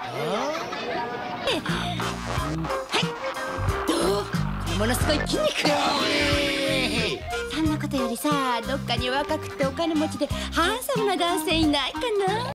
ものすごい筋肉。そんなことよりさ、どっかに若くてお金持ちでハンサムな男性いないかな？